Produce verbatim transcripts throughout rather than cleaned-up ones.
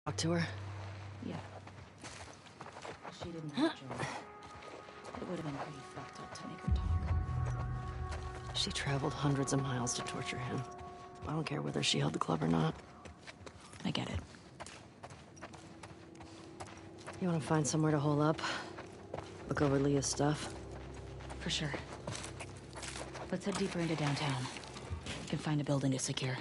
Talk to her? Yeah. She didn't have a job. It would have been pretty fucked up to make her talk. She traveled hundreds of miles to torture him. I don't care whether she held the club or not. I get it. You want to find somewhere to hole up? Look over Leah's stuff? For sure. Let's head deeper into downtown. We can find a building to secure.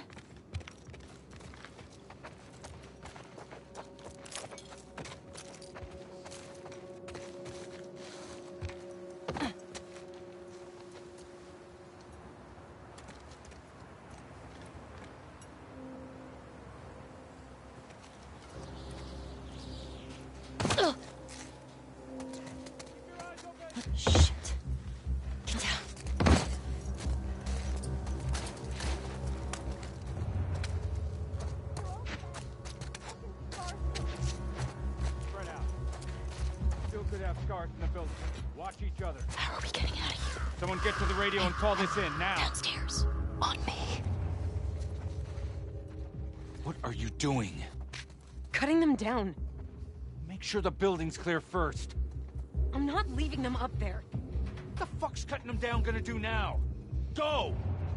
And call this in now. Downstairs. On me. What are you doing? Cutting them down. Make sure the building's clear first. I'm not leaving them up there. What the fuck's cutting them down gonna do now? Go!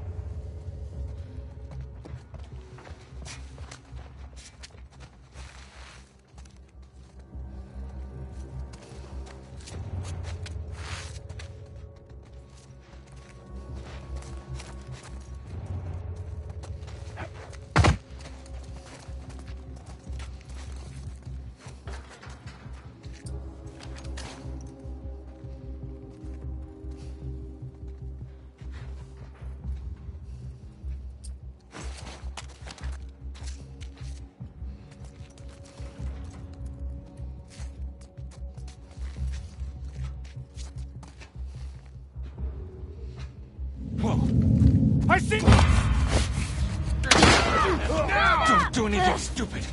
I see! Don't do anything stupid!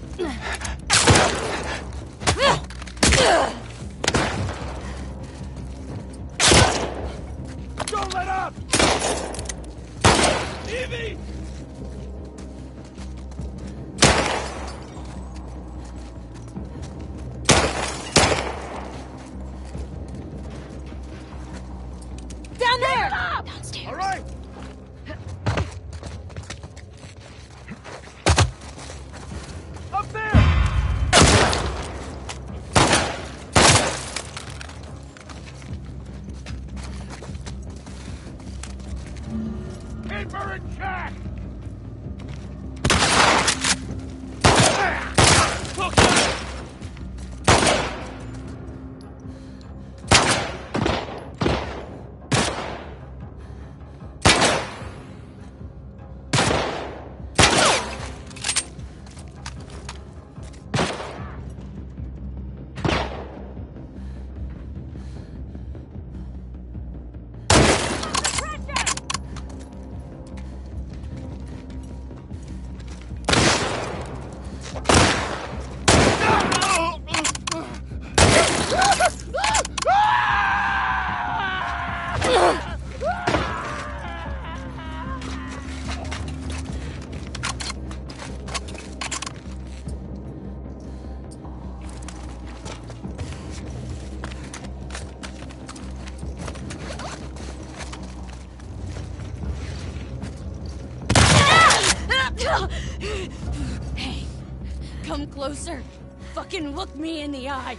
Don't let up! Evie! Down there! Downstairs. All right! Hey, come closer. Fucking look me in the eye.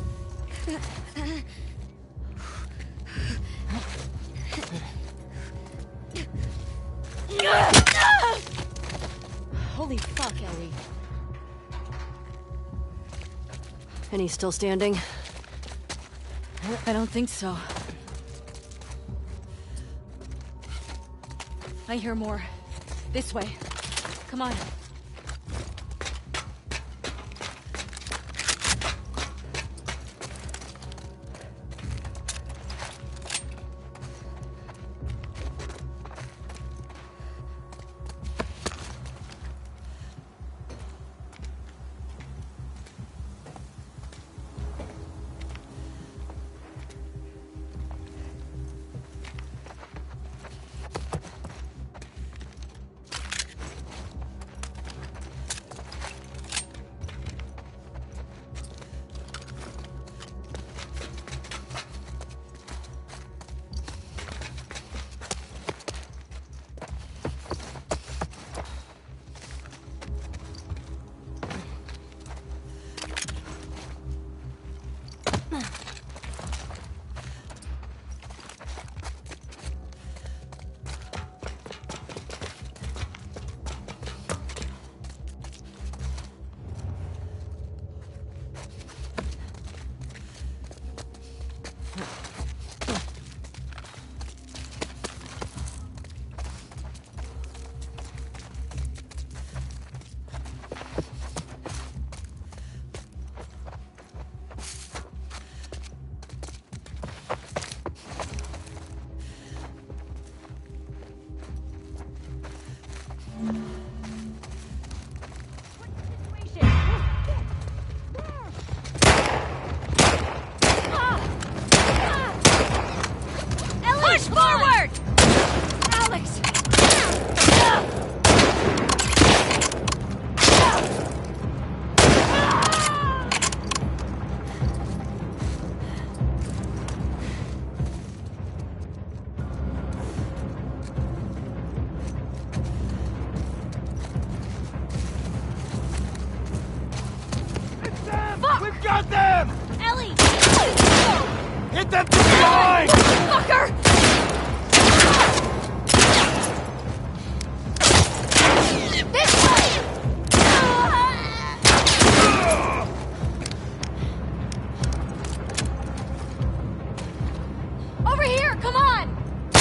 Holy fuck, Ellie. And he's still standing? I don't think so. I hear more. This way. Come on. Got them! Ellie! Hit them from behind! Fucker! This way! Over here, come on!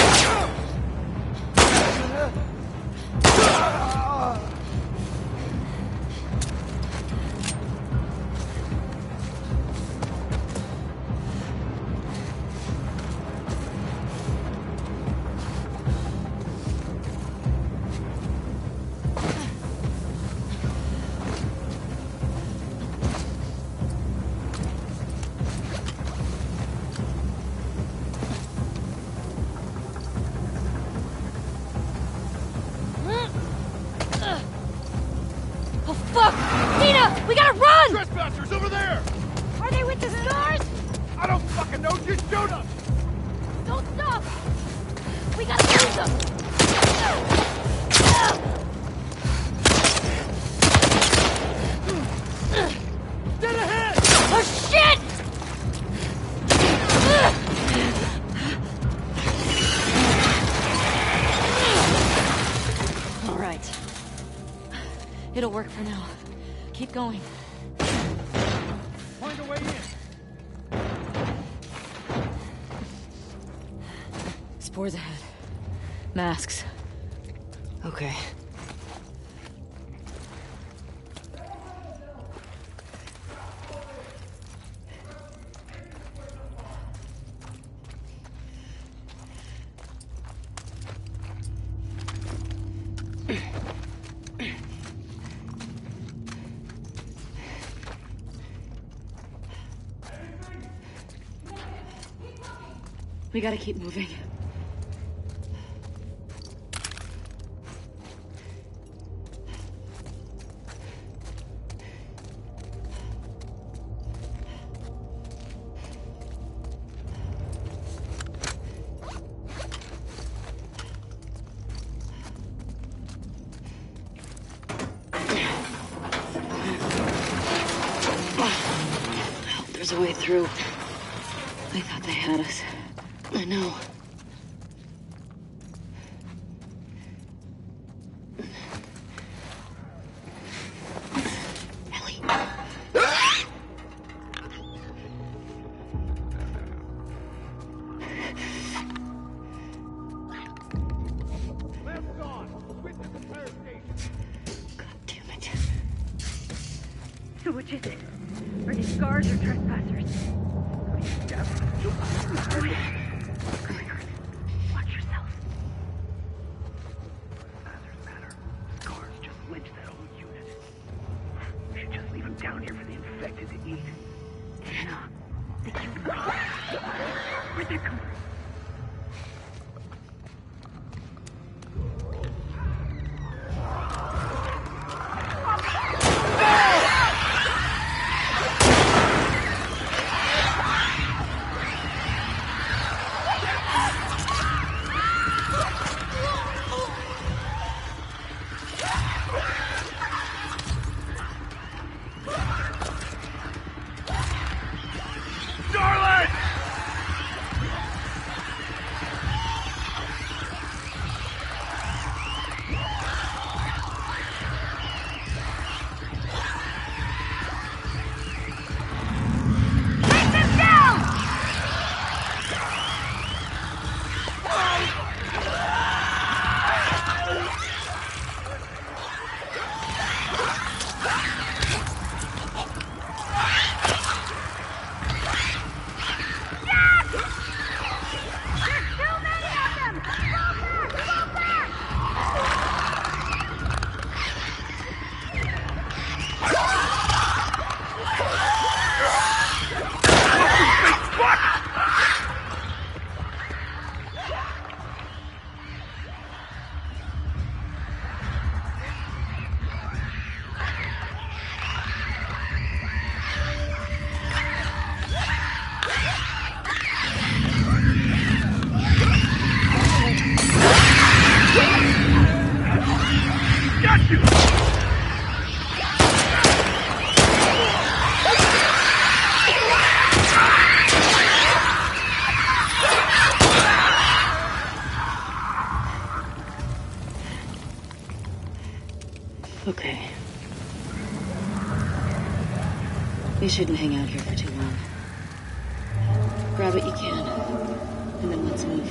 Oh fuck! Nina! We gotta run! Trespassers over there! Are they with the stars? I don't fucking know, just shoot them! Don't stop! We gotta lose them! Dead ahead! Oh shit! All right. It'll work for now. Keep going. Find a way in. Spores ahead. Masks. Okay. We gotta keep moving. There's a way through. I thought they had us. I know. Ellie. Left on! Switch to the fire station! God damn it. So which is it? Are these guards or trespassers? Watch yourself. Doesn't matter. Guards just lynched that whole unit. We should just leave them down here for the infected to eat. Anna, they keep running. Where'd they come from? We shouldn't hang out here for too long. Grab what you can, and then let's move.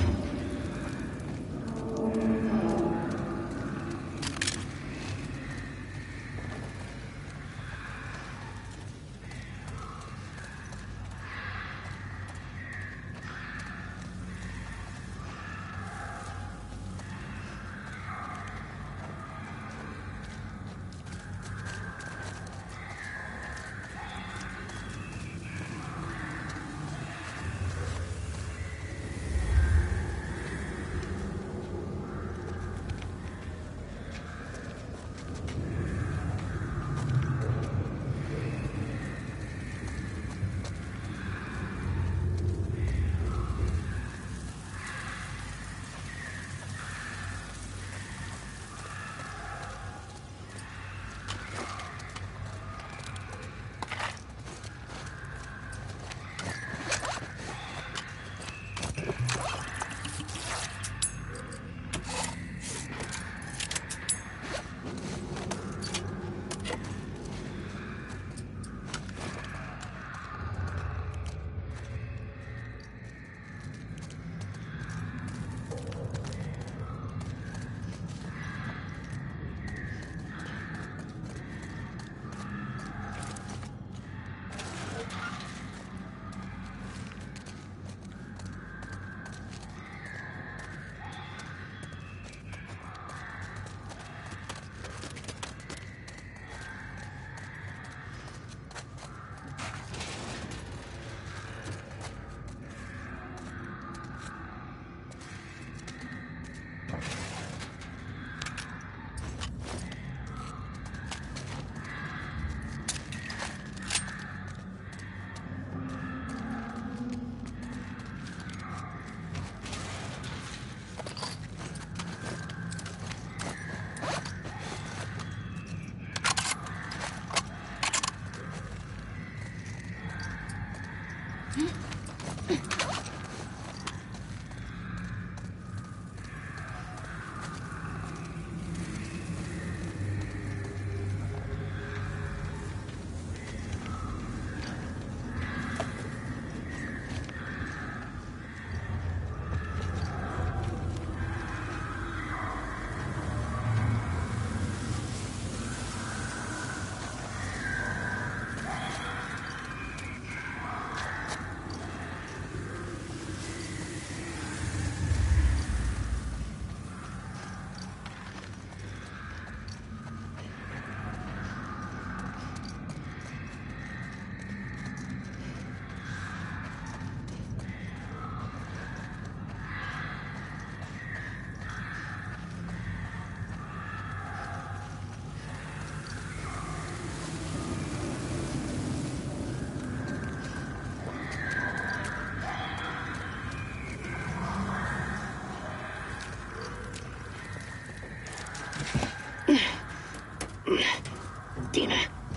Dina.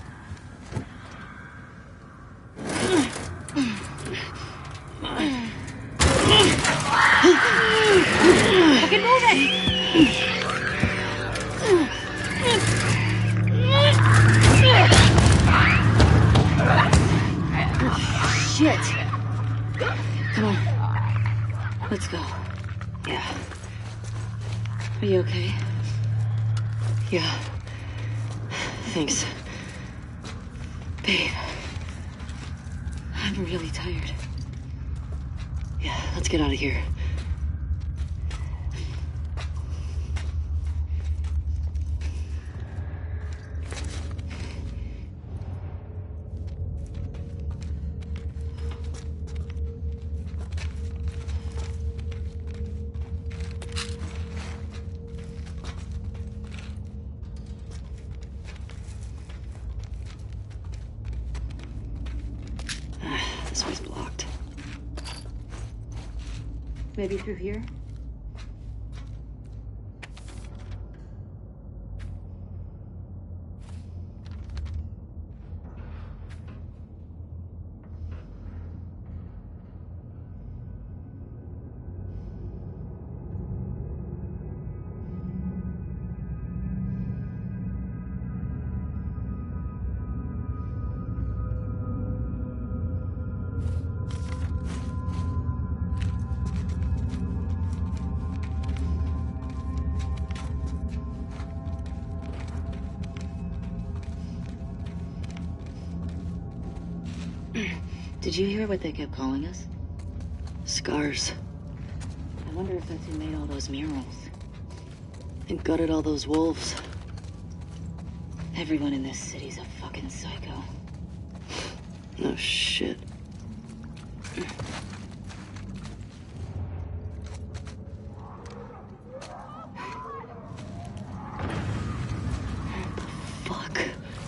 Fucking move it! Shit. Come on. Let's go. Yeah. Are you okay? Yeah. Thanks. Babe. I'm really tired. Yeah, let's get out of here. This way's blocked. Maybe through here? Did you hear what they kept calling us? Scars. I wonder if that's who made all those murals. And gutted all those wolves. Everyone in this city's a fucking psycho. No shit. Fuck.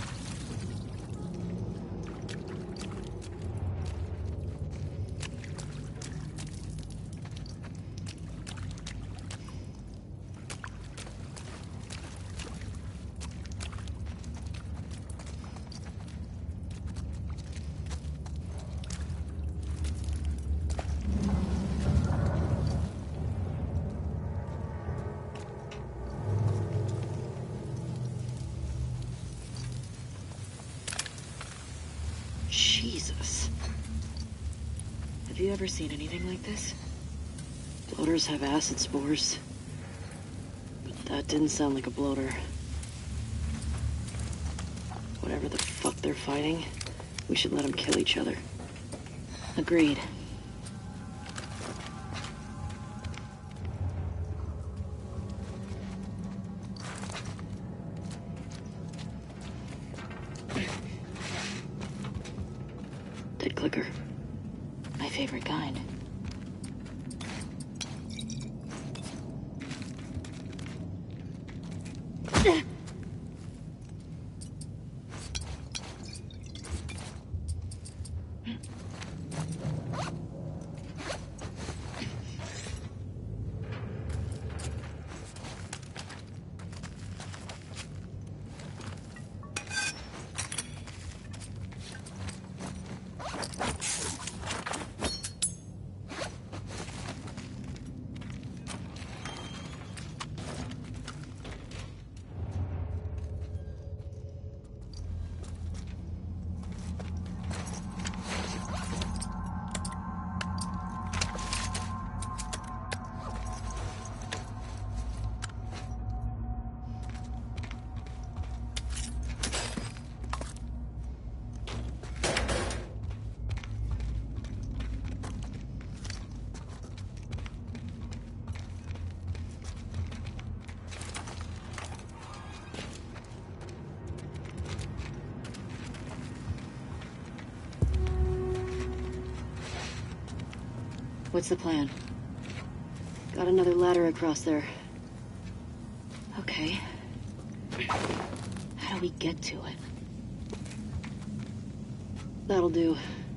Jesus. Have you ever seen anything like this? Bloaters have acid spores. But that didn't sound like a bloater. Whatever the fuck they're fighting, we should let them kill each other. Agreed. Dead clicker. My favorite kind. What's the plan? Got another ladder across there. Okay. How do we get to it? That'll do.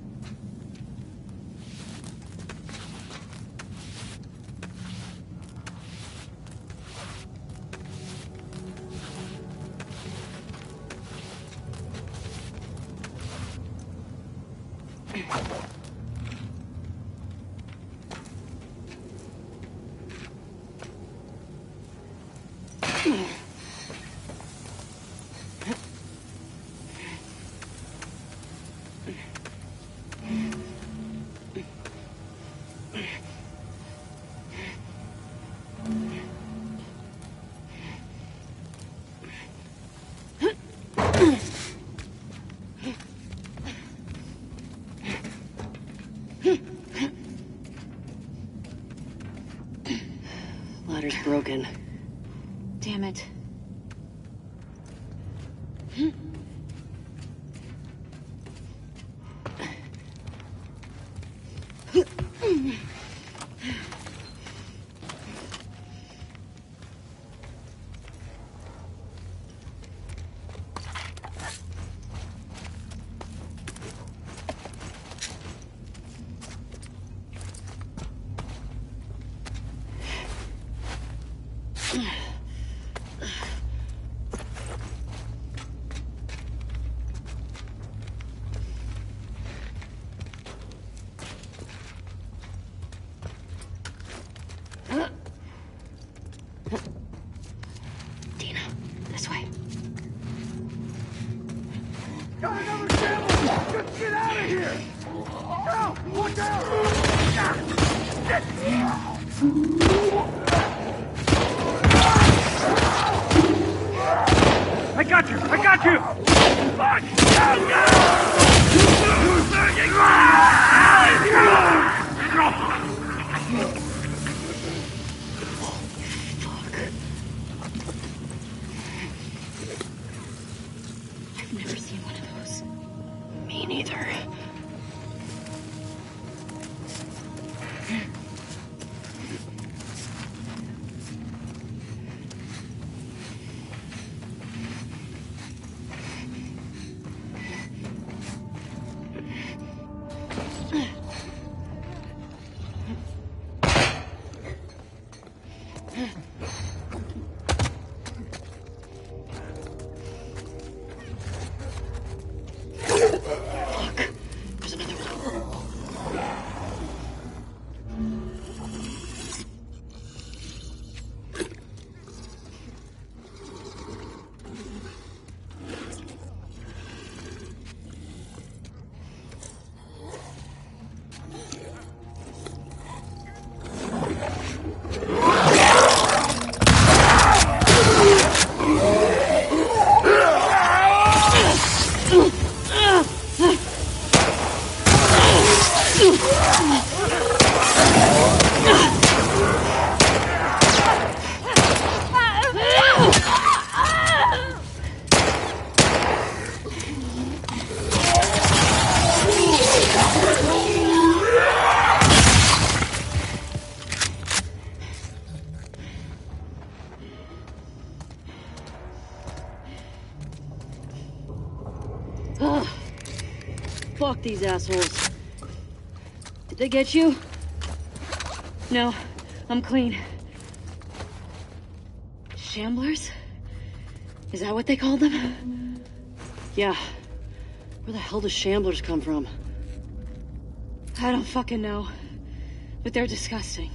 Ladder's broken. Damn it. Dina, this way. Got another camel! Just get out of here! Now, watch out! I got you! I got you! Fuck! No, no! Me neither. Ugh. Fuck these assholes. Did they get you? No, I'm clean. Shamblers? Is that what they called them? Yeah. Where the hell do shamblers come from? I don't fucking know. But they're disgusting.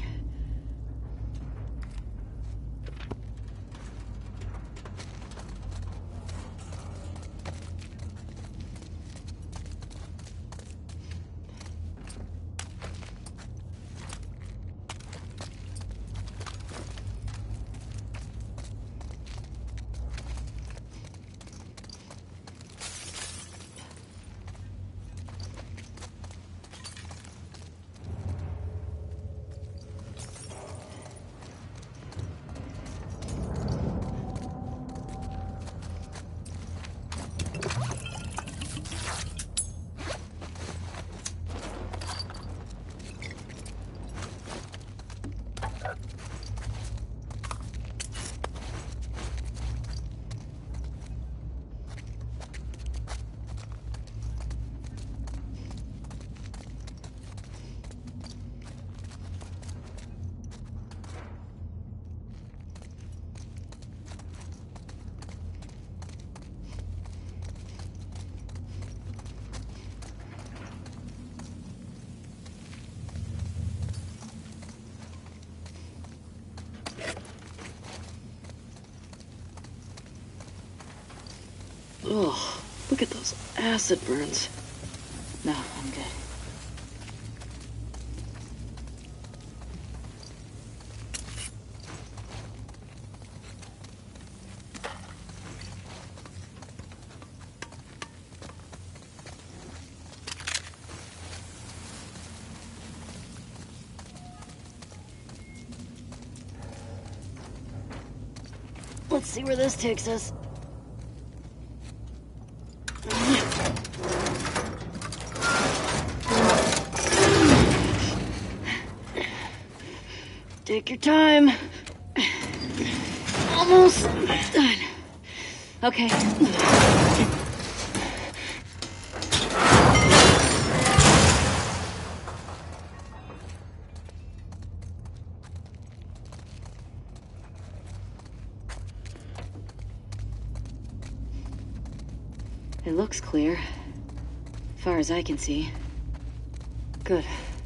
Ugh, look at those acid burns. No, I'm good. Let's see where this takes us. Take your time. Almost done. Okay. It looks clear. Far as I can see. Good.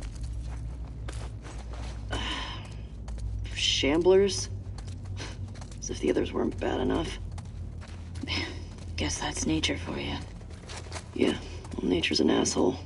Shamblers? As if the others weren't bad enough. Guess that's nature for you. Yeah, well, nature's an asshole.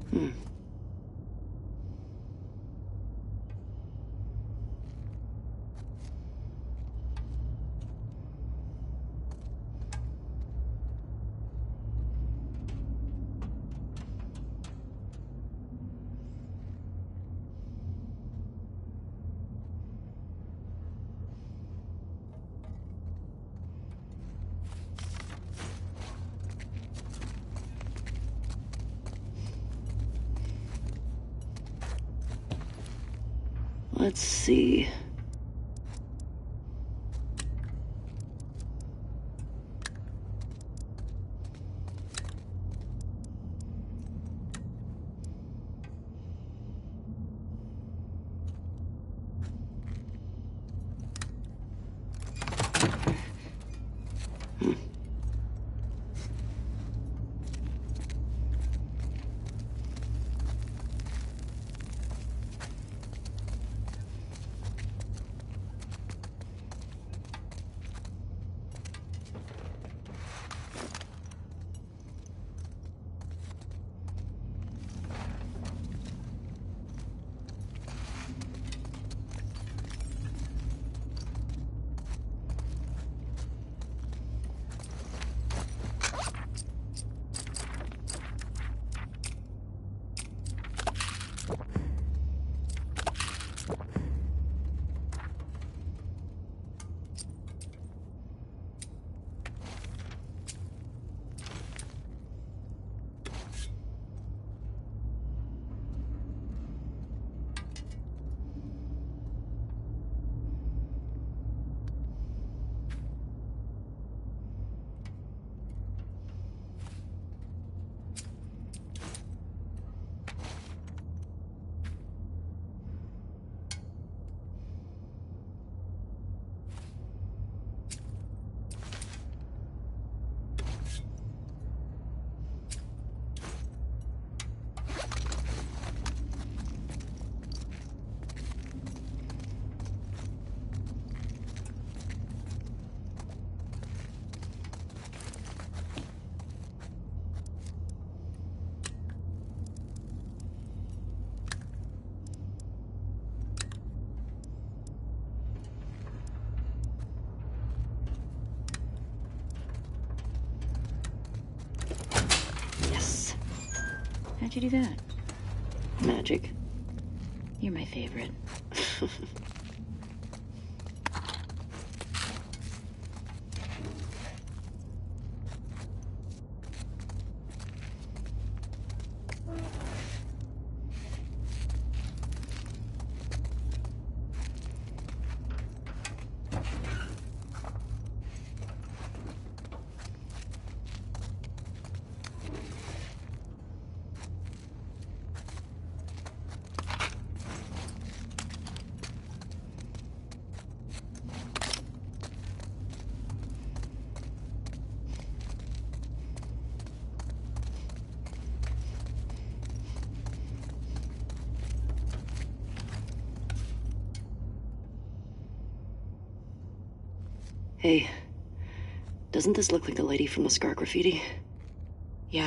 Hmm. Let's see. Yes. How'd you do that? Magic. You're my favorite. Hey, doesn't this look like the lady from the Scar graffiti? Yeah.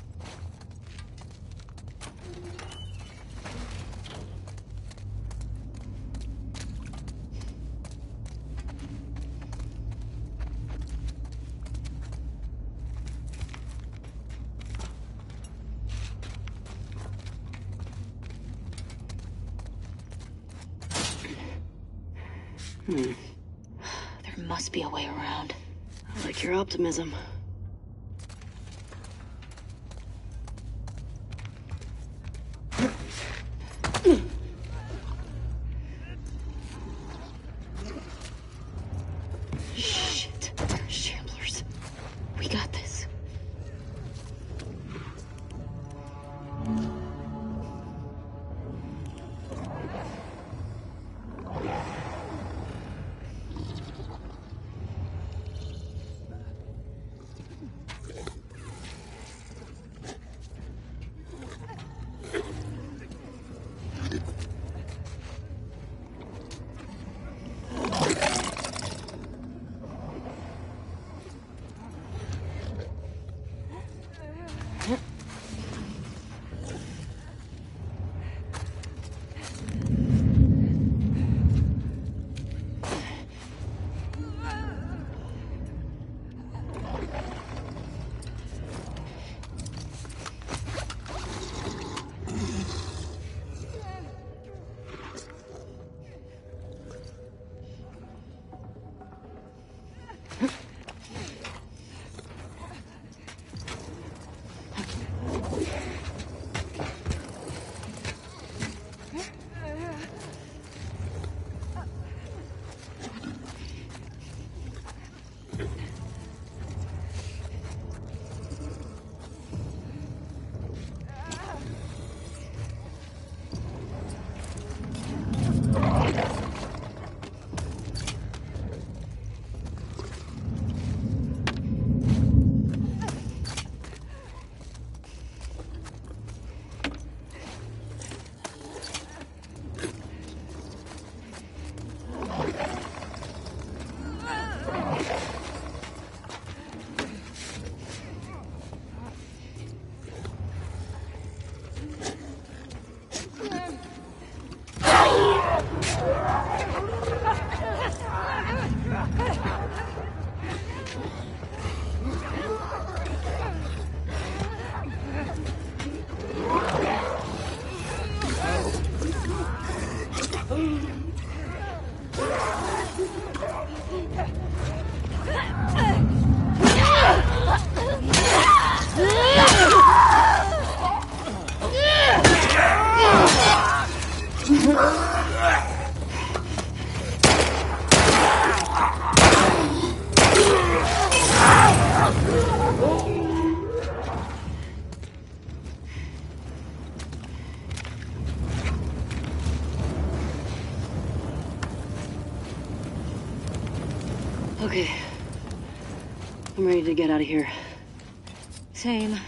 Hmm. There must be a way around. I like your optimism. Shit. Shamblers. We got this. Okay. I'm ready to get out of here. Same.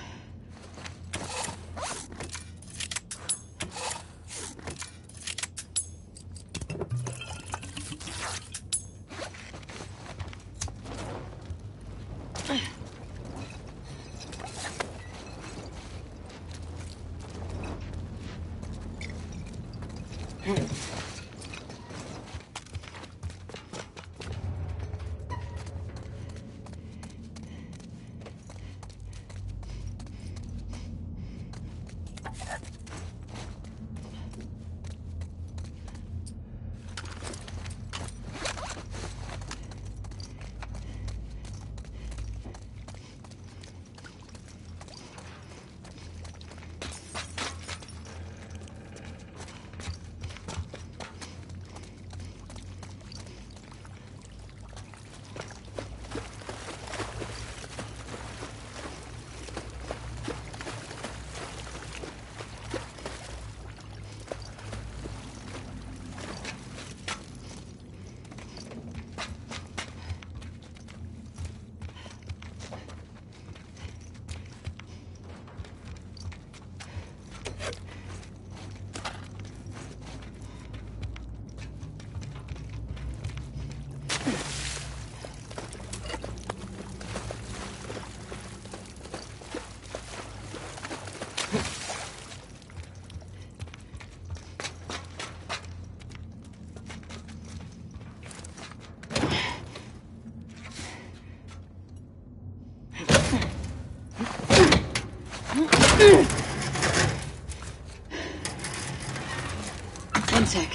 One sec.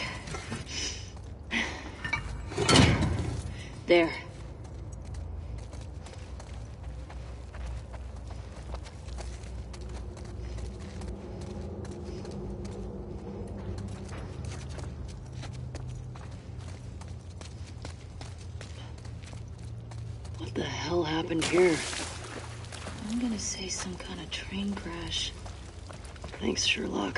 There. What the hell happened here? I'm gonna say some kind of train crash. Thanks, Sherlock.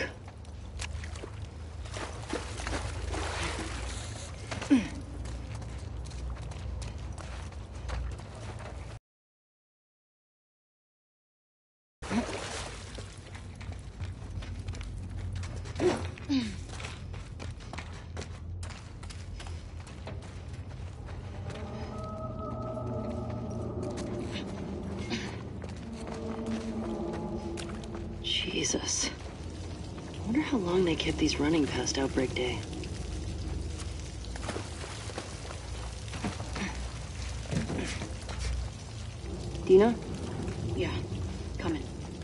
Jesus. I wonder how long they kept these running past Outbreak Day. Dina? Yeah, coming.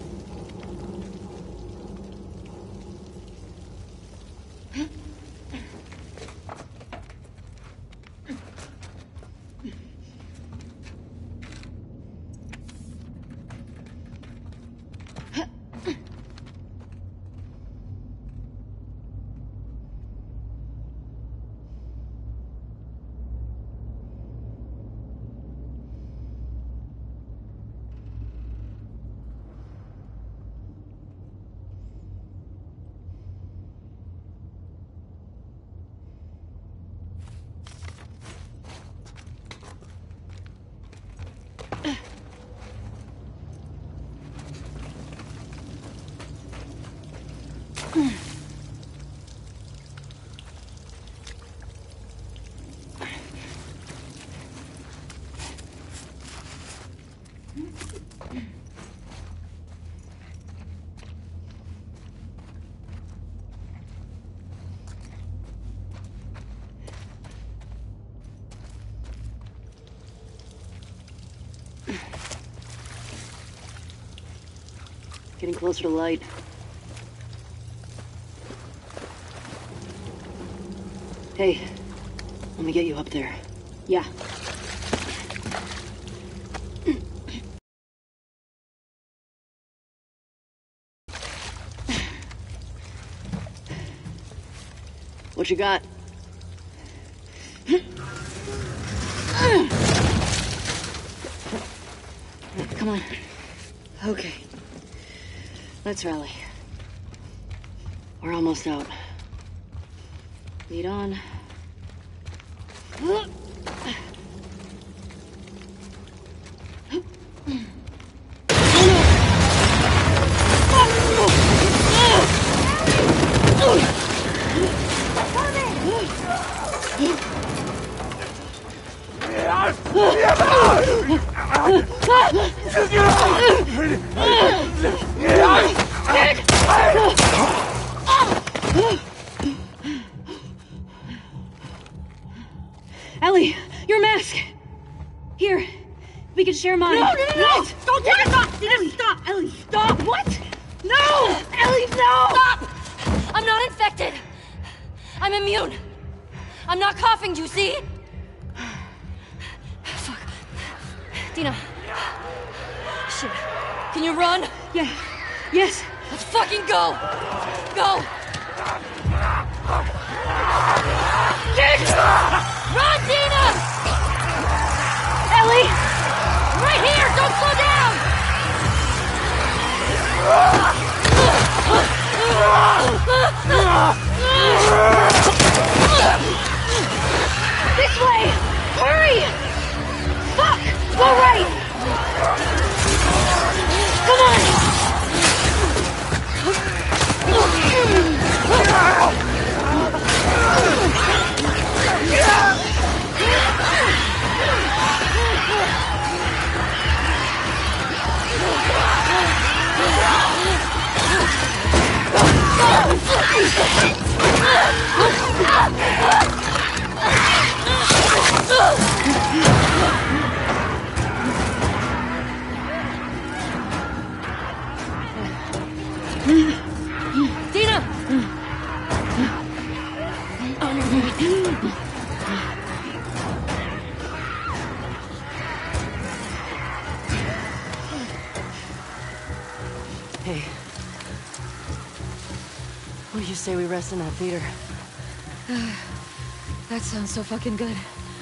Getting closer to light. Hey, let me get you up there. Yeah. What you got? Come on. Okay. Let's rally. We're almost out. Lead on. share mine. No, no, no, no! What? Don't take it off! Ellie, stop! Ellie, stop! What? No! Ellie, no! Stop! I'm not infected. I'm immune. I'm not coughing, do you see? Fuck. Dina. Shit. Can you run? Yeah. Yes. Let's fucking go! Go! Run, Dina! Ellie! Right here! Don't slow down! This way! Hurry! Fuck! Go right! Come on! Dina! Hey. What do you say we rest in that theater? That sounds so fucking good.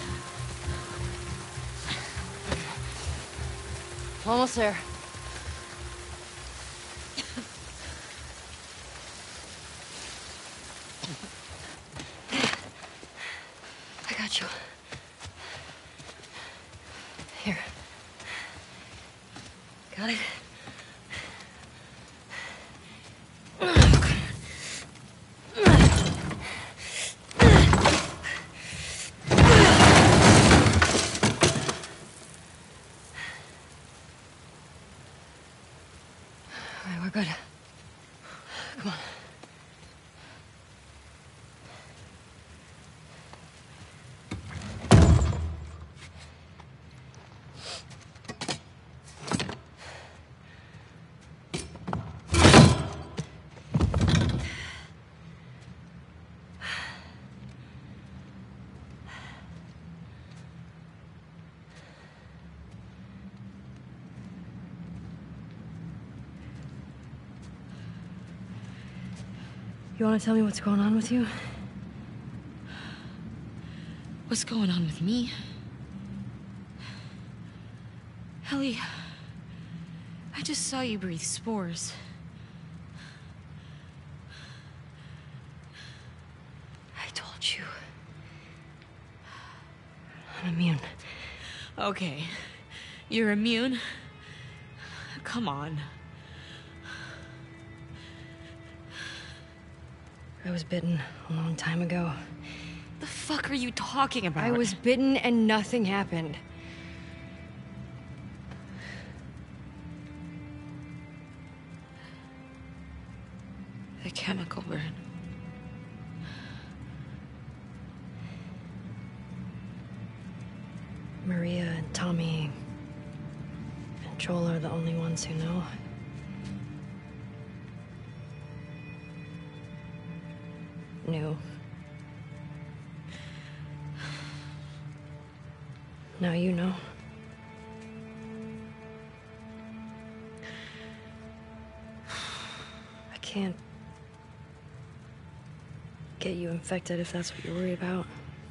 Almost there. I got you. Here. Got it? All right, we're good. Come on. You want to tell me what's going on with you? What's going on with me? Ellie, I just saw you breathe spores. I told you. I'm immune. Okay, you're immune? Come on. I was bitten a long time ago. The fuck are you talking about? I was bitten and nothing happened. The chemical burn. Maria and Tommy and Joel are the only ones who know. Knew. Now you know. I can't get you infected if that's what you're worried about.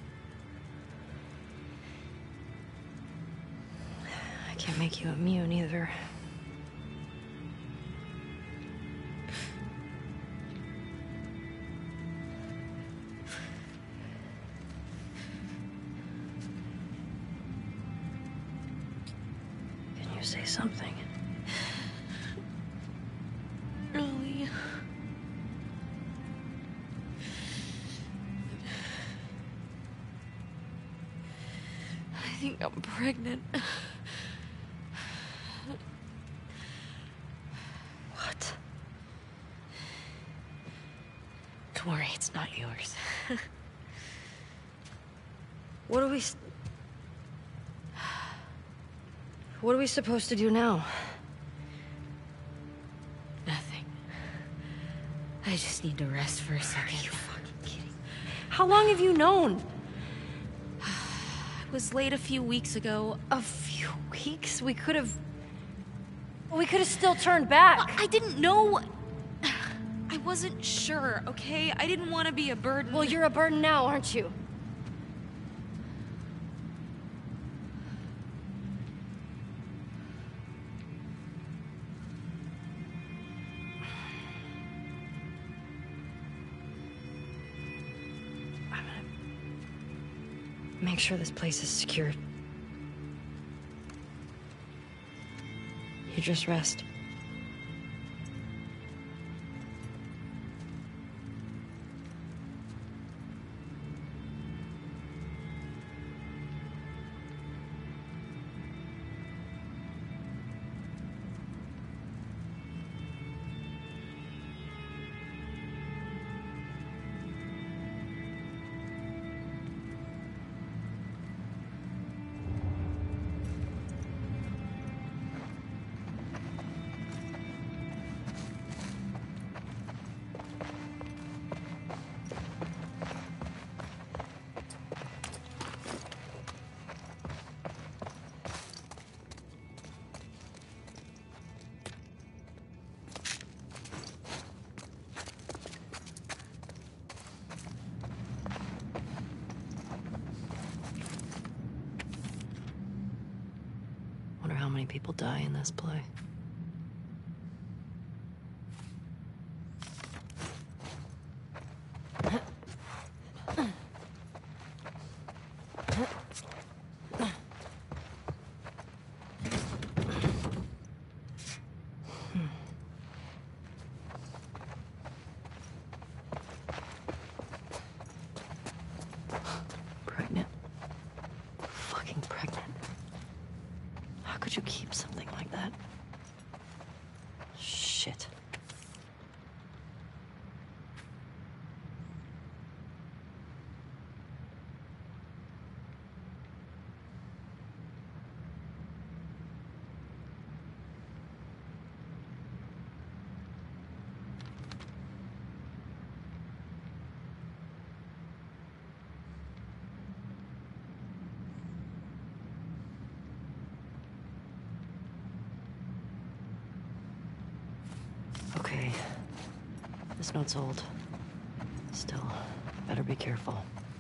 I can't make you immune either. Can you say something? Really? I think I'm pregnant. What? Don't worry, it's not yours. What do we... s- What are we supposed to do now? Nothing. I just need to rest for a second. Are you fucking kidding? How long have you known? I was late a few weeks ago. A few weeks? We could have... We could have still turned back. I didn't know... I wasn't sure, okay? I didn't want to be a burden. Well, you're a burden now, aren't you? I'm gonna make sure this place is secured. You just rest. Wonder how many people die in this play. Pregnant. Fucking pregnant. How could you keep something like that? Shit. Okay. This note's old. Still, better be careful.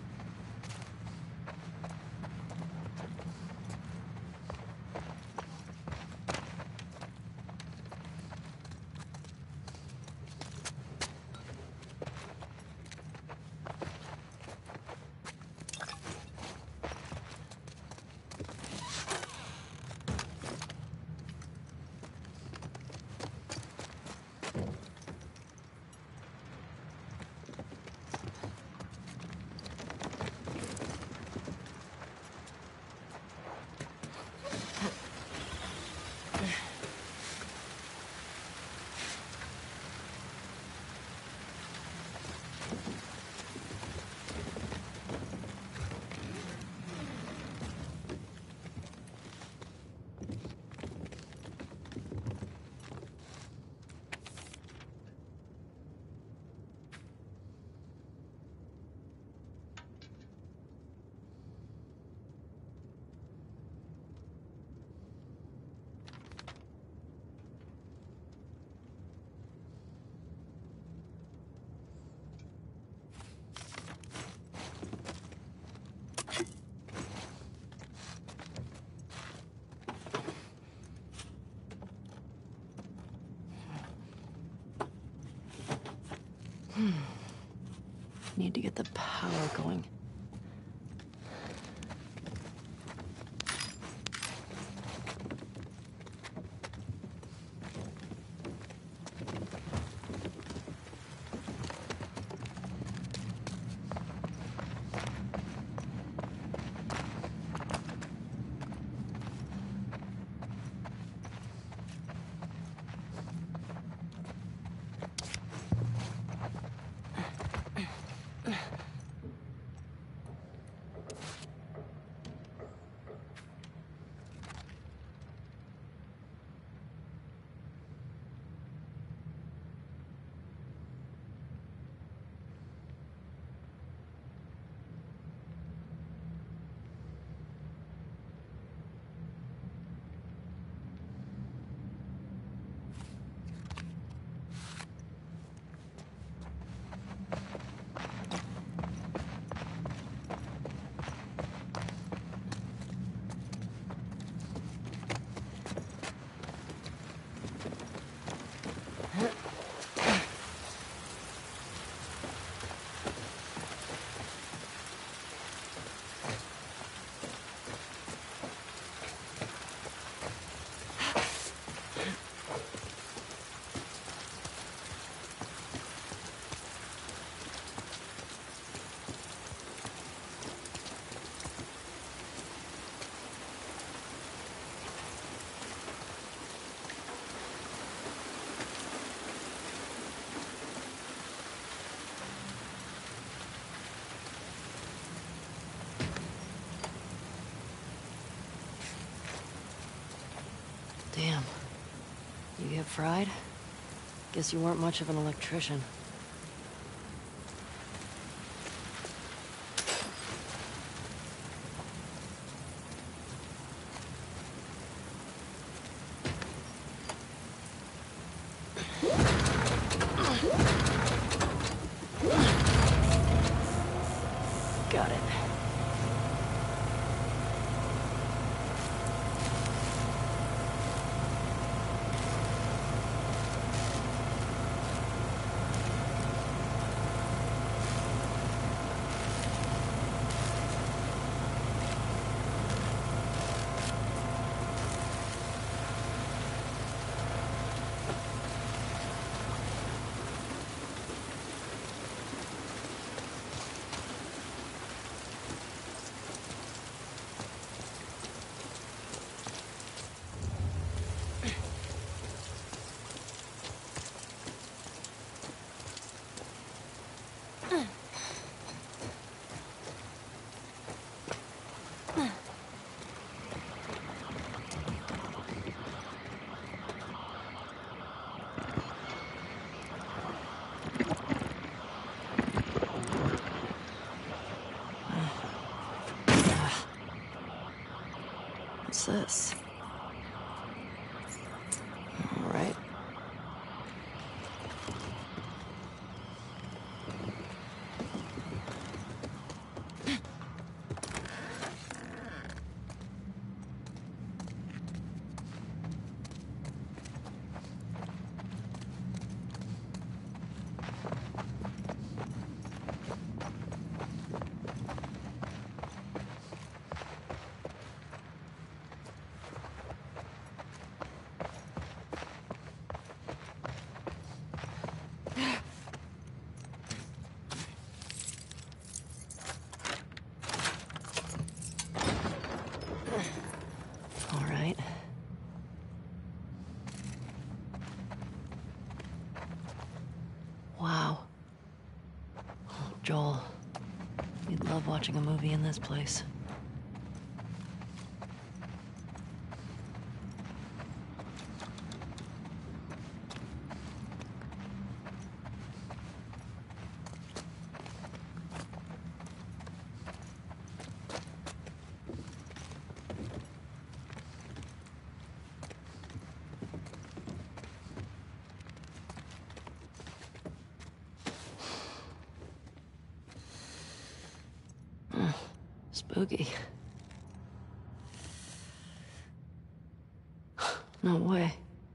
Need to get the power going. get fried? Guess you weren't much of an electrician. Got it. What's this? All right. All right. Wow. Oh, Joel, you'd love watching a movie in this place. Spooky. No way.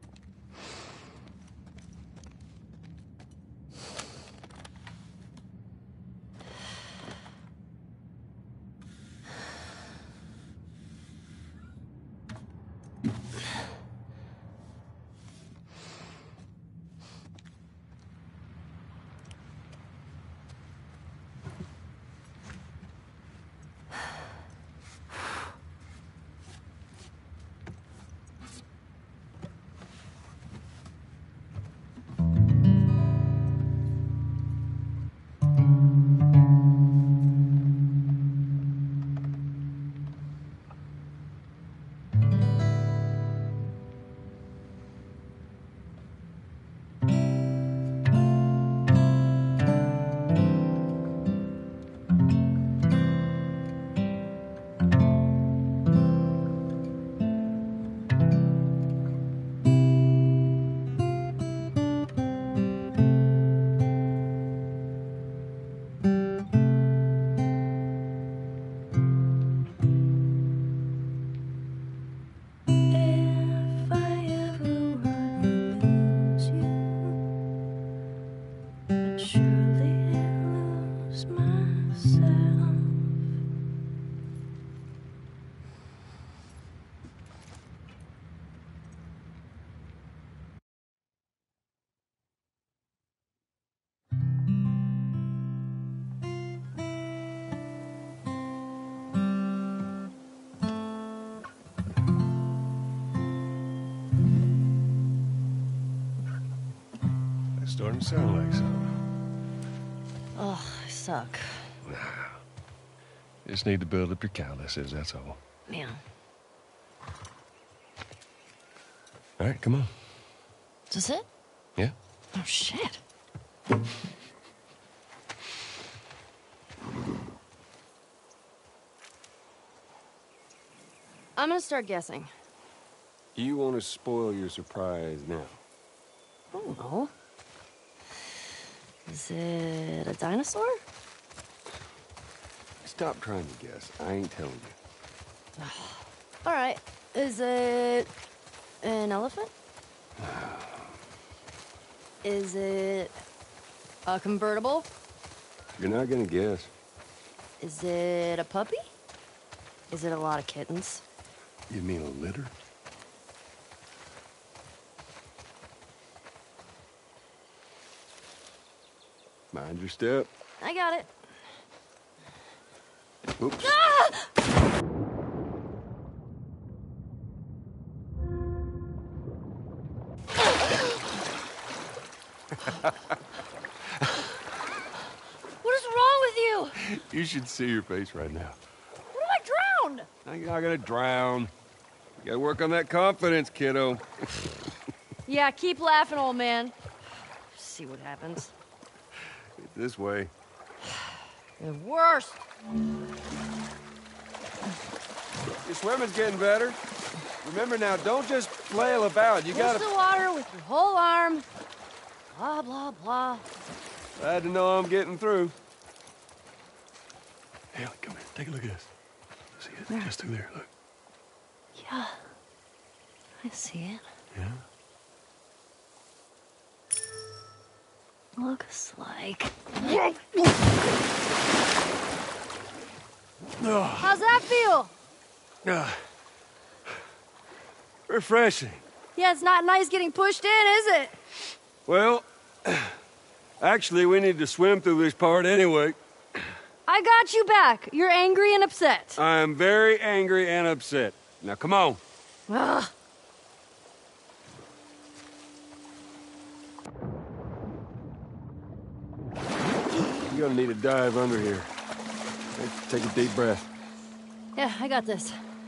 Starting to sound like something. Ugh, I suck. Nah. You just need to build up your calluses, that's all. Yeah. All right, come on. Is it? Yeah? Oh, shit. I'm gonna start guessing. You want to spoil your surprise now? I don't know. Is it a dinosaur? Stop trying to guess. I ain't telling you. All right. Is it an elephant? Is it a convertible? You're not gonna guess. Is it a puppy? Is it a lot of kittens? You mean a litter? Mind your step. I got it. Oops. What is wrong with you? You should see your face right now. What if I drowned? Now you're not gonna drown. You gotta work on that confidence, kiddo. Yeah, keep laughing, old man. See what happens. This way. The worst. Your swimming's getting better. Remember now, don't just flail about. You Push gotta... the water with your whole arm. Blah, blah, blah. Glad to know I'm getting through. Haley, come here. Take a look at this. See it? Where? Just through there. Look. Yeah, I see it. Yeah? Looks like... Oh, How's that feel? ah. Refreshing. Yeah, it's not nice getting pushed in, is it? Well, actually, we need to swim through this part anyway. I got you back. You're angry and upset. I am very angry and upset. Now, come on. Ugh. You're gonna need a dive under here. Take a deep breath. Yeah, I got this.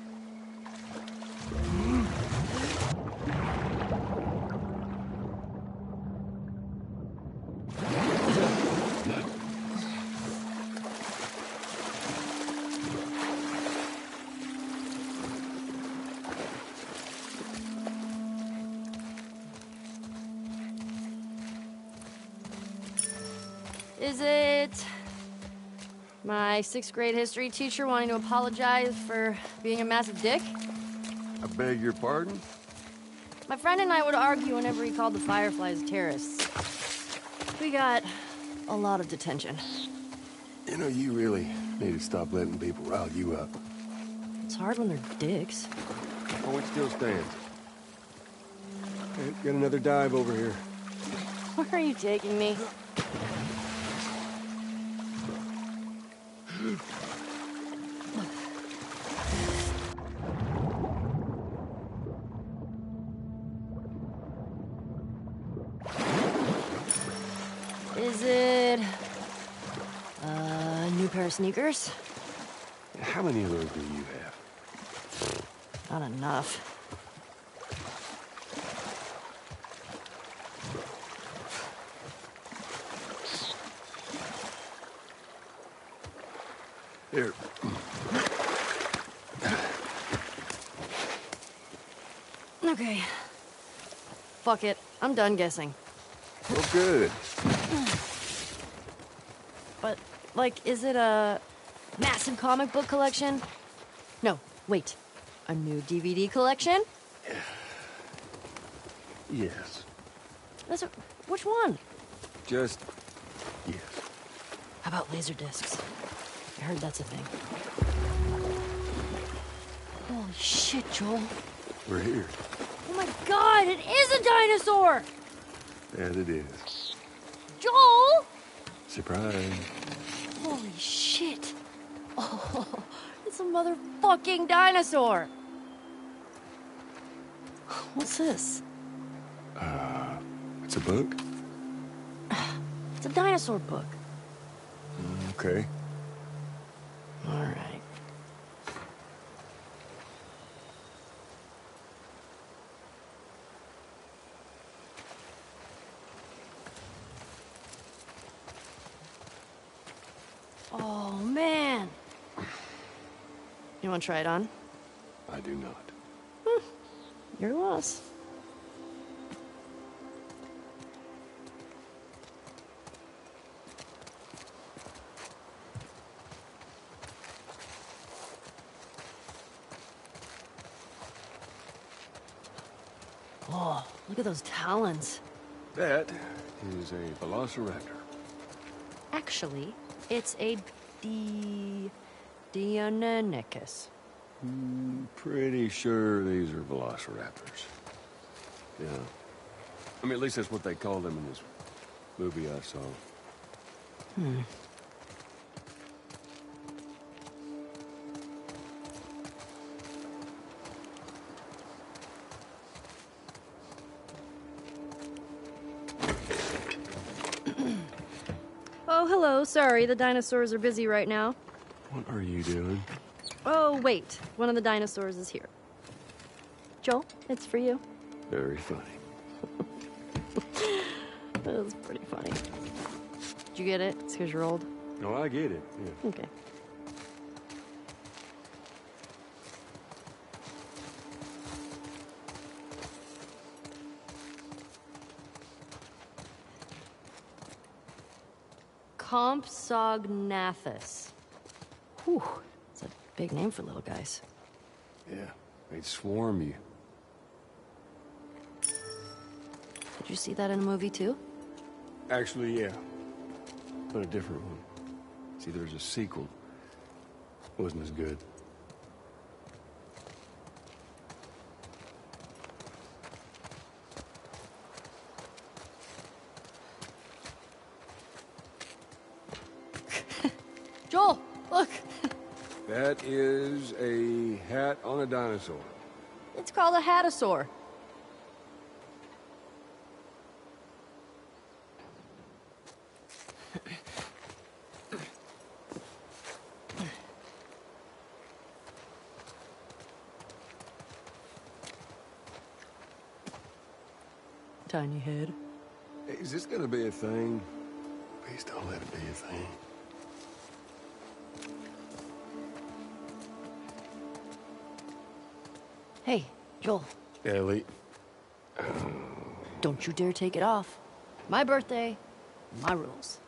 Is it my sixth grade history teacher wanting to apologize for being a massive dick? I beg your pardon? My friend and I would argue whenever he called the Fireflies terrorists. We got a lot of detention. You know, you really need to stop letting people rile you up. It's hard when they're dicks. Point still stands. Hey, get another dive over here. Where are you taking me? Is it a new pair of sneakers? How many of those do you have? Not enough. Here. Okay. Fuck it. I'm done guessing. Oh, good. But, like, is it a massive comic book collection? No, wait. A new D V D collection? Yes. That's a, which one? Just yes. How about laser discs? I heard that's a thing. Holy shit, Joel. We're here. Oh my god, it is a dinosaur! That it is. Joel! Surprise. Holy shit. Oh, it's a motherfucking dinosaur. What's this? Uh, it's a book? It's a dinosaur book. Okay. All right. You want to try it on? I do not. Your loss. Oh, look at those talons. That is a velociraptor. Actually, it's a D... Deinonychus. Mm, pretty sure these are velociraptors. Yeah. I mean, at least that's what they called them in this movie I saw. Hmm. Oh, hello. Sorry, the dinosaurs are busy right now. What are you doing? Oh, wait. One of the dinosaurs is here. Joel, it's for you. Very funny. That was pretty funny. Did you get it? It's because you're old. No, I get it. Yeah. Okay. Compsognathus. Whew, it's a big name for little guys. Yeah, they'd swarm you. Did you see that in a movie too? Actually, yeah. But a different one. See, there's a sequel. Wasn't as good. Joel, look! That is a hat on a dinosaur. It's called a hatasaur. Tiny head. Hey, is this gonna be a thing? Please don't let it be a thing. Hey, Joel, Ellie. don't you dare take it off. My birthday, my rules.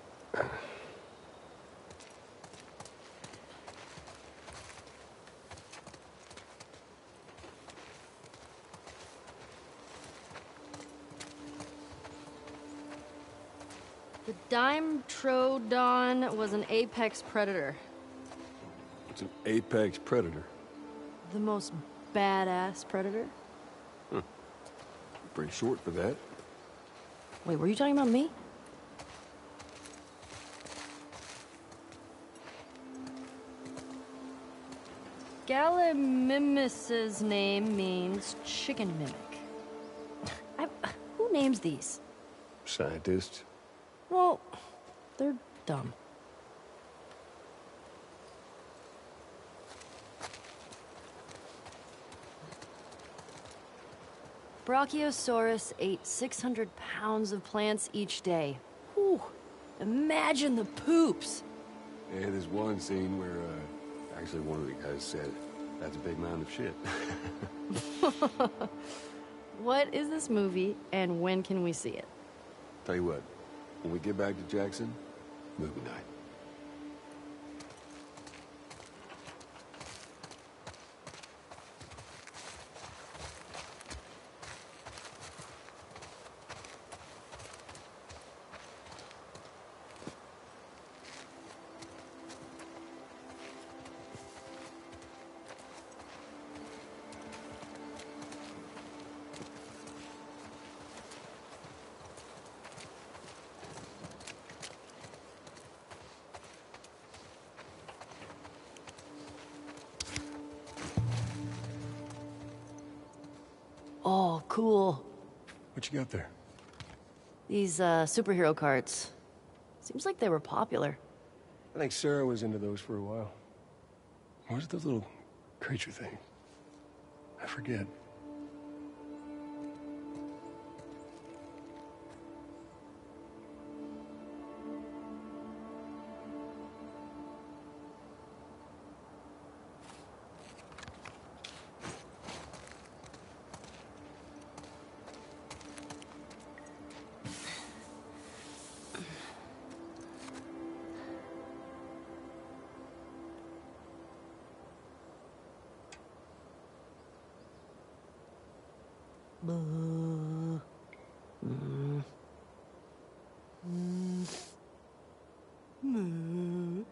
The Dimetrodon was an apex predator. It's an apex predator. The most badass predator. Pretty short for that. Wait, were you talking about me? Gallimimus's name means chicken mimic. I, who names these? Scientists. Well, they're dumb. Brachiosaurus ate six hundred pounds of plants each day. Whew. Imagine the poops. Yeah, there's one scene where, uh, actually one of the guys said, that's a big mound of shit. What is this movie, and when can we see it? Tell you what, when we get back to Jackson, movie night. Oh, cool. What you got there? These, uh, superhero cards. Seems like they were popular. I think Sarah was into those for a while. What's those little creature thing? I forget. Mm. Mm. Mm. Mm.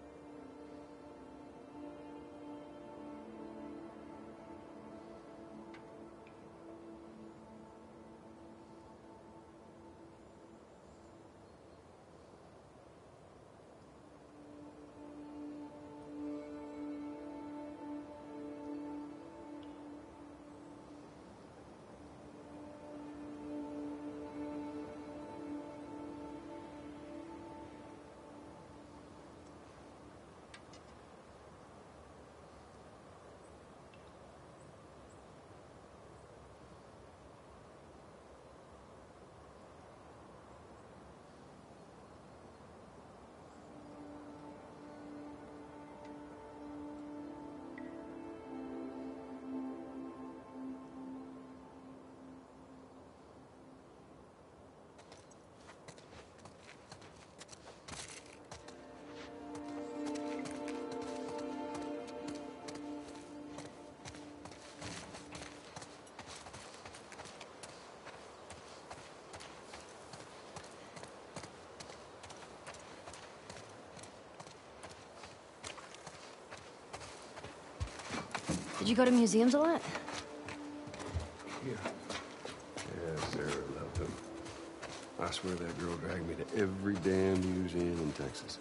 Did you go to museums a lot? Yeah. Yeah, Sarah loved them. I swear that girl dragged me to every damn museum in Texas.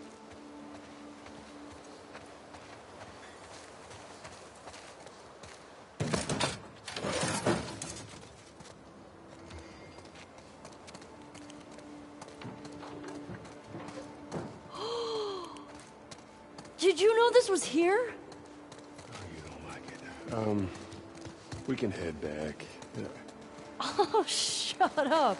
Did you know this was here? Oh, you don't like it. Um, we can head back. Yeah. Oh, shut up.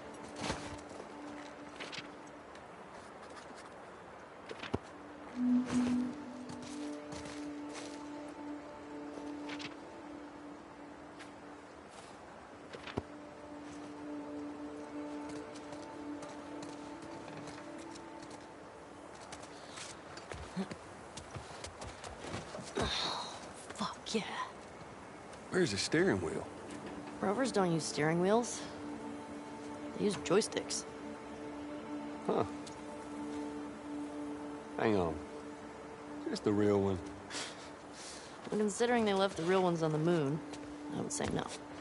Fuck yeah. Where's the steering wheel? Rovers don't use steering wheels. They use joysticks. Huh. Hang on. Is this the real one? Well, considering they left the real ones on the moon, I would say no.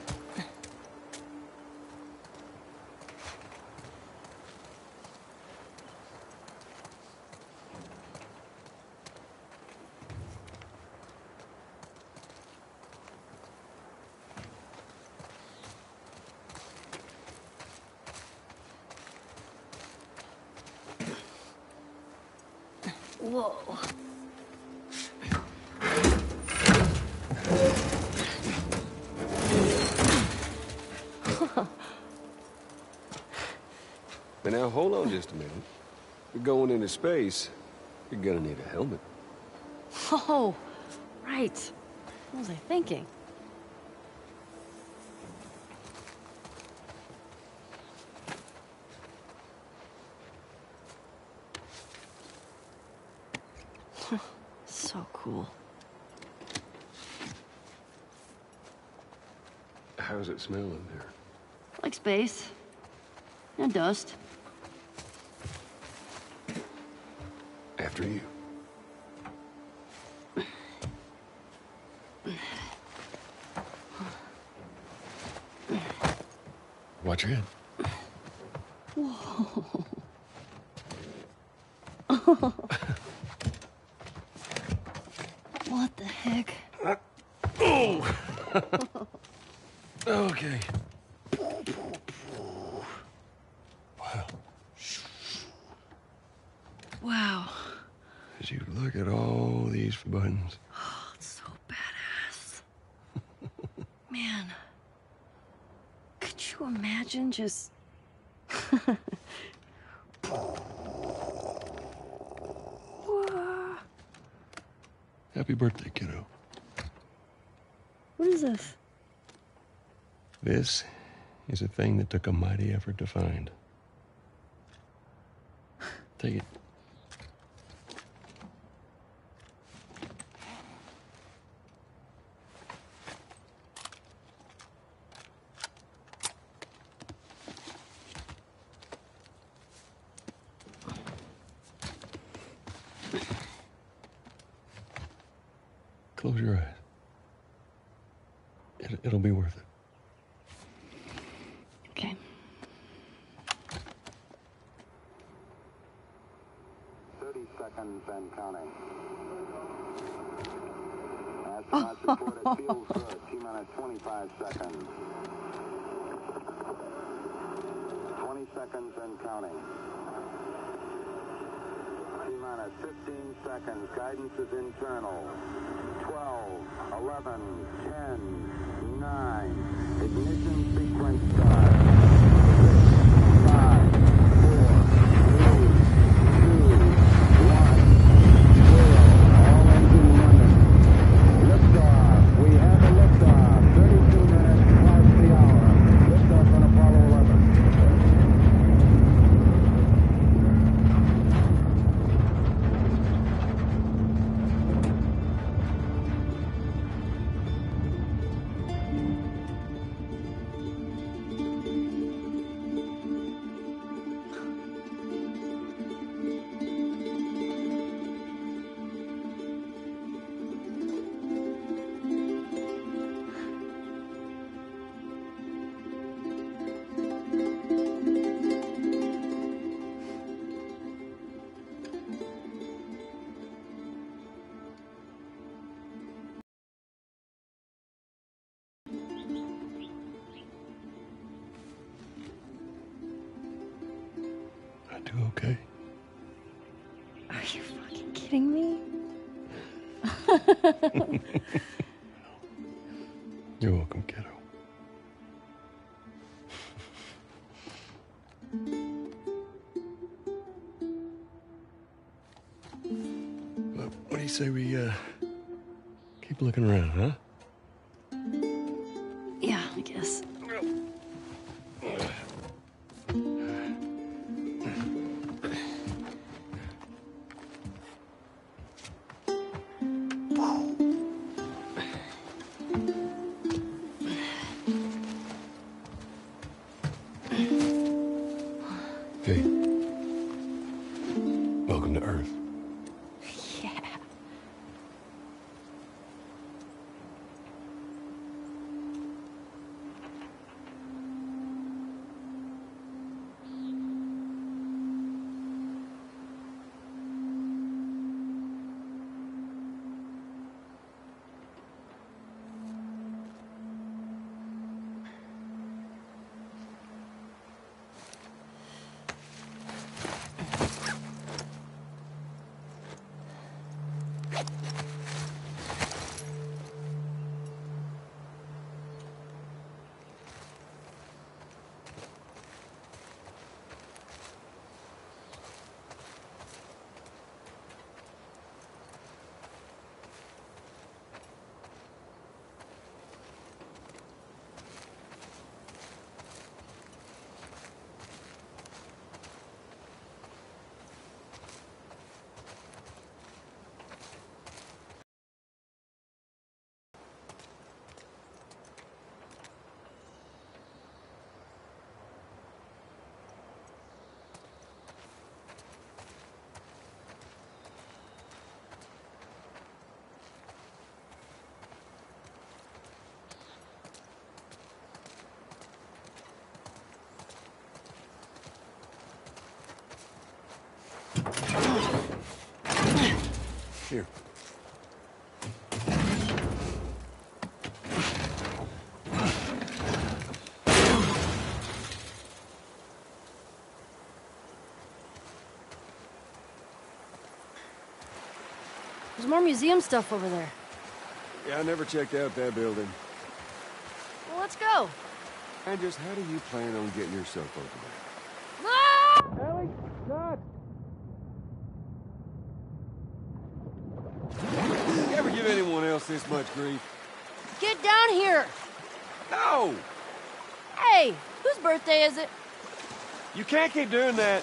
Whoa. But now, hold on just a minute. You're going into space. You're gonna need a helmet. Oh, right. What was I thinking? So cool. How's it smell in there? Like space. And dust. After you. Watch your head. Whoa. What the heck? Oh! Okay. Wow. Wow. As you look at all these buttons. Oh, it's so badass. Man. Could you imagine just... Happy birthday, kiddo. What is this? This is a thing that took a mighty effort to find. Take it. close your eyes. It, it'll be worth it. Okay. thirty seconds and counting. Astronauts report it feels good. T minus twenty-five seconds. twenty seconds and counting. T minus fifteen seconds. Guidance is internal. twelve, eleven, ten, nine. Ignition sequence start. five, four, three, two, one, zero. All engine running. Liftoff. We have a liftoff. thirty-two minutes past the hour. Liftoff on Apollo eleven. I do okay. Are you fucking kidding me? You're welcome, kiddo. Well, what do you say we uh, keep looking around, huh? Yeah, I guess. Hey. Welcome to Earth. Yeah. Here. There's more museum stuff over there. Yeah, I never checked out that building. Well, let's go. And just how do you plan on getting yourself over there? Ah! Ellie, God! You ever give anyone else this much grief? Get down here. No! Hey, whose birthday is it? You can't keep doing that.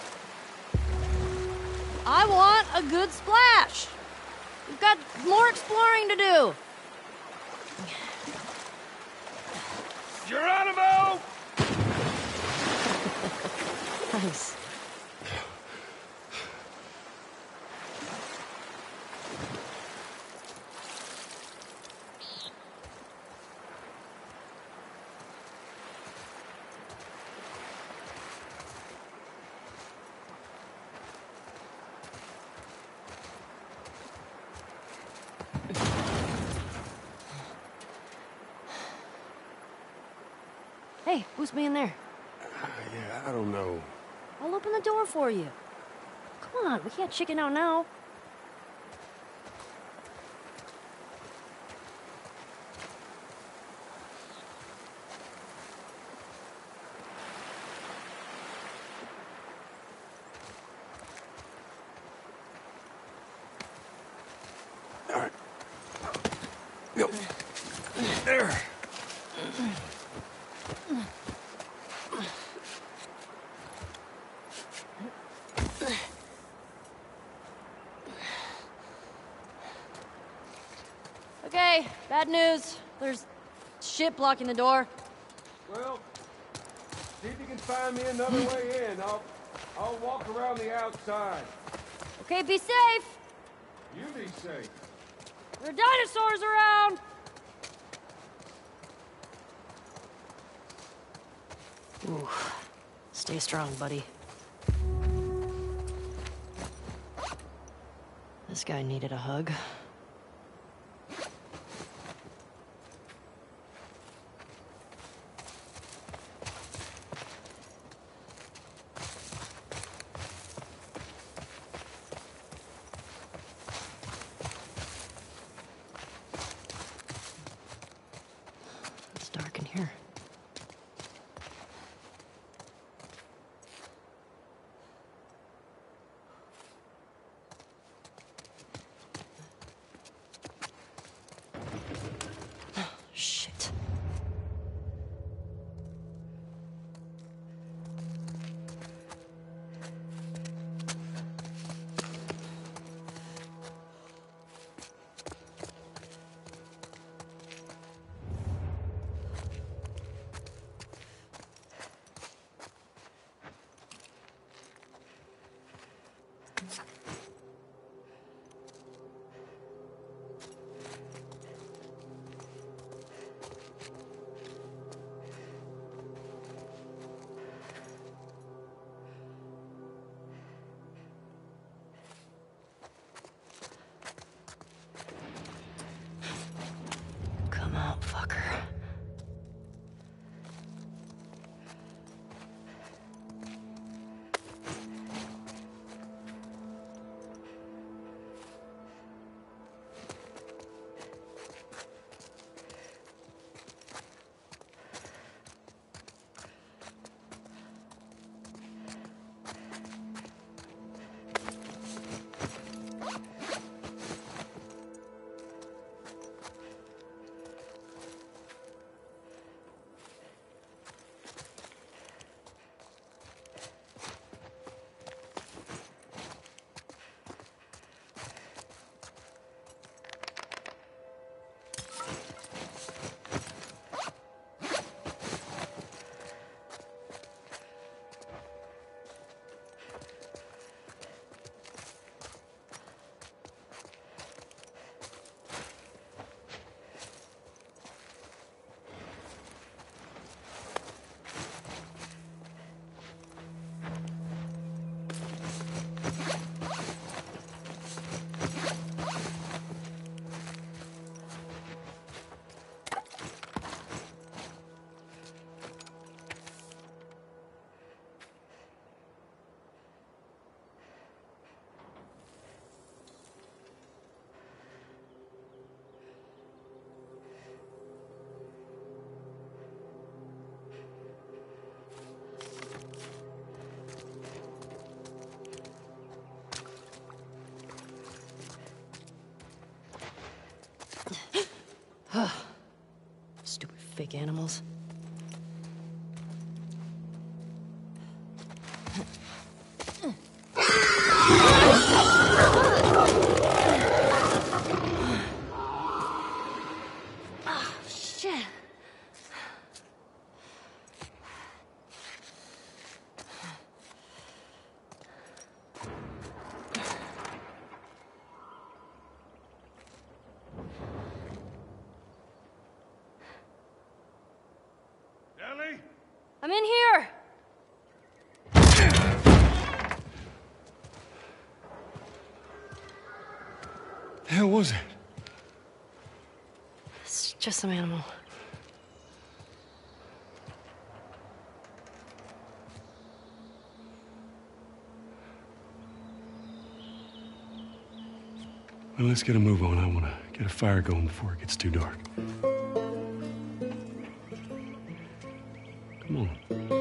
I want a good splash. We've got more exploring to do. Geronimo! Nice. Hey, who's being there? Uh, yeah, I don't know. I'll open the door for you. Come on, we can't chicken out now. All right. Go. There. Okay, bad news. There's shit blocking the door. Well, see if you can find me another way in. I'll, I'll walk around the outside. Okay, be safe. You be safe. There are dinosaurs around. Ooh. Stay strong, buddy. This guy needed a hug. It's dark in here. Shit. Come out, fucker. Stupid fake animals. Oh, shit. Ellie? I'm in here. The hell was it? It's just some animal. Well, let's get a move on. I want to get a fire going before it gets too dark. Come on.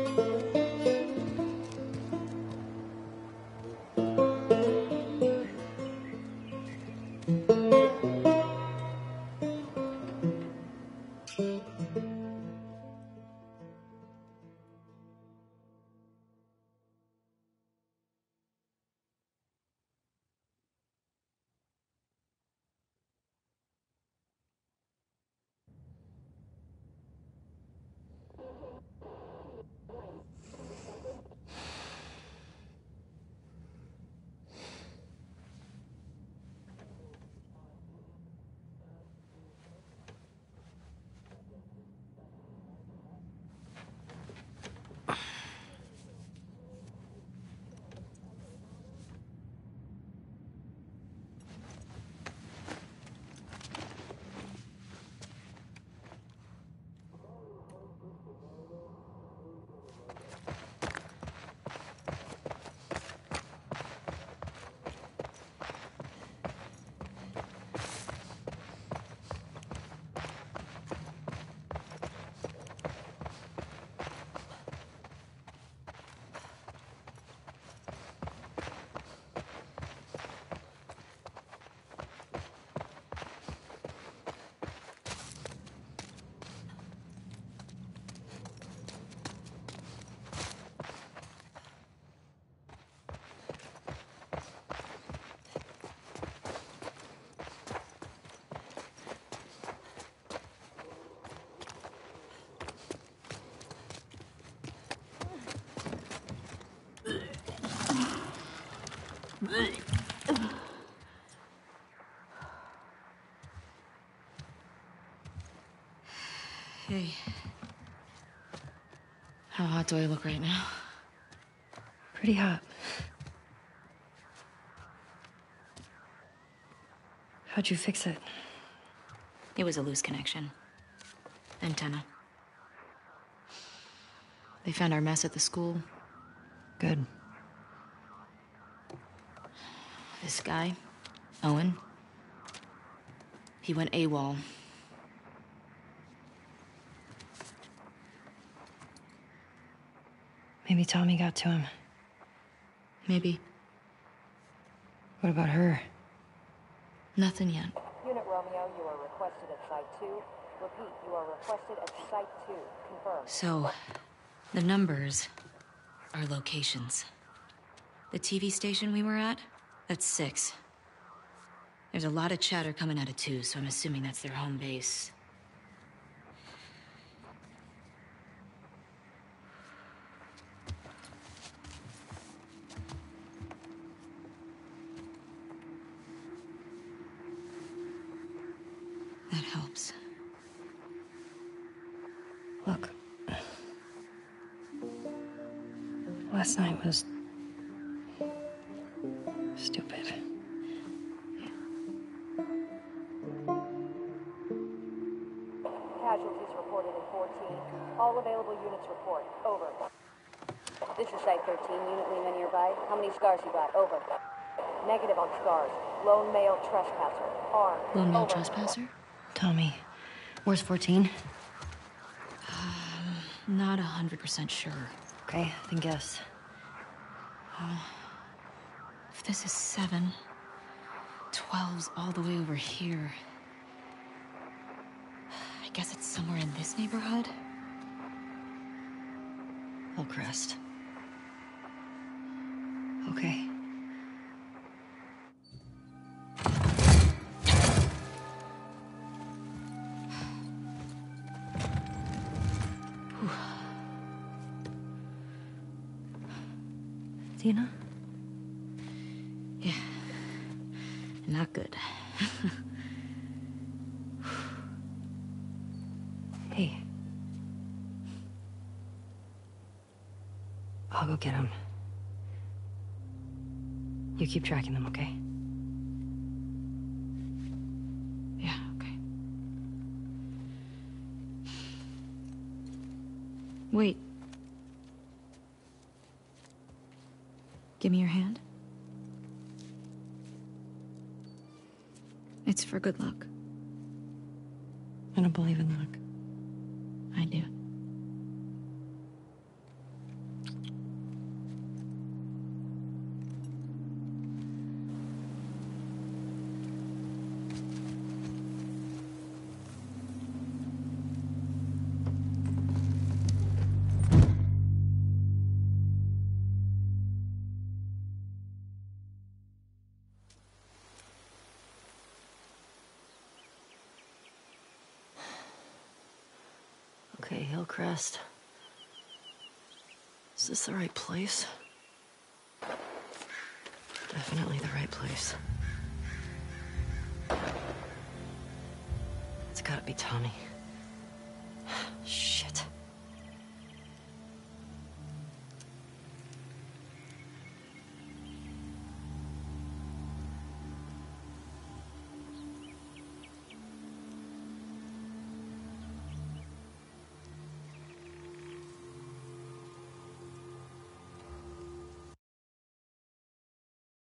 Hey. How hot do I look right now? Pretty hot. How'd you fix it? It was a loose connection. Antenna. They found our mess at the school. Good. This guy, Owen, he went AWOL. Maybe Tommy got to him. Maybe. What about her? Nothing yet. Unit Romeo, you are requested at Site two. Repeat, you are requested at Site two. Confirm. So, the numbers are locations. The T V station we were at, that's six. There's a lot of chatter coming out of two, so I'm assuming that's their home base. That helps. Look. Last night was... stupid. Casualties reported in fourteen. All available units report. Over. This is Site thirteen. Unit Lima nearby. How many scars you got? Over. Negative on scars. Lone male trespasser. Armed. Lone male Over. trespasser? Tommy. Where's fourteen? Um, not a hundred percent sure. Okay, then guess. Uh, if this is seven, twelve's all the way over here. I guess it's somewhere in this neighborhood? Hillcrest. Okay. Dina? Yeah. Not good. Hey. I'll go get him. You keep tracking them, okay? Yeah, okay. Wait. Give me your hand. It's for good luck. I don't believe in luck. I do. Okay, Hillcrest. Is this the right place? Definitely the right place. It's gotta be Tommy.